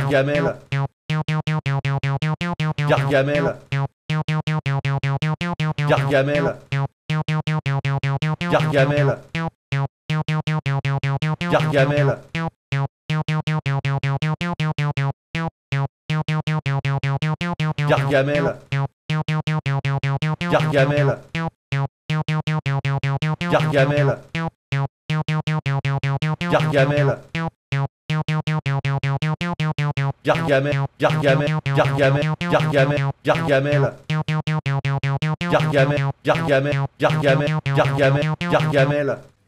Gargamel, Gargamel, Gargamel, Gargamel, Gargamel, Gargamel, Gargamel, Gargamel, Gargamel, Gargamel, Gargamel, Gargamel, Gargamel, Gargamel, Gargamel, Gargamel, Gargamel, Gargamel, Gargamel.